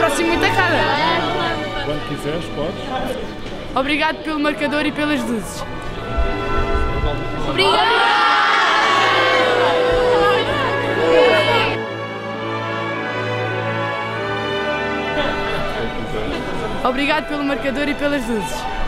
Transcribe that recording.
próxima tacada. Quando quiseres, podes. Obrigado pelo marcador e pelas luzes. Obrigado! Obrigado pelo marcador e pelas luzes.